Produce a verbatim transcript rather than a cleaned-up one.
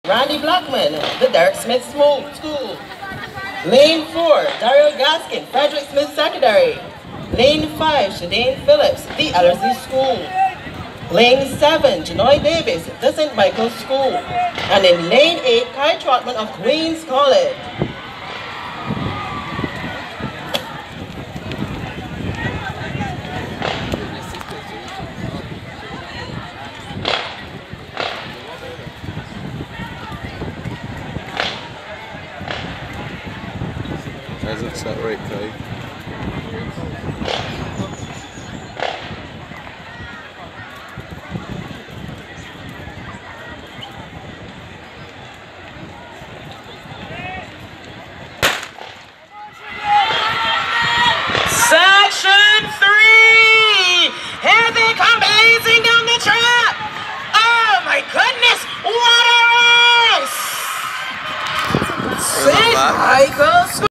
Randy Blackman, the Derek Smith School. Lane four, Daryl Gaskin, Frederick Smith Secondary. Lane five, Shadane Phillips, the Ellerslie School. Lane seven, Janoy Davis, the Saint Michael's School. And in Lane eight, Kai Trotman of Queen's College. That's that right, Kai? Section three! Here they come blazing down the track! Oh my goodness! What a race! Saint Michael's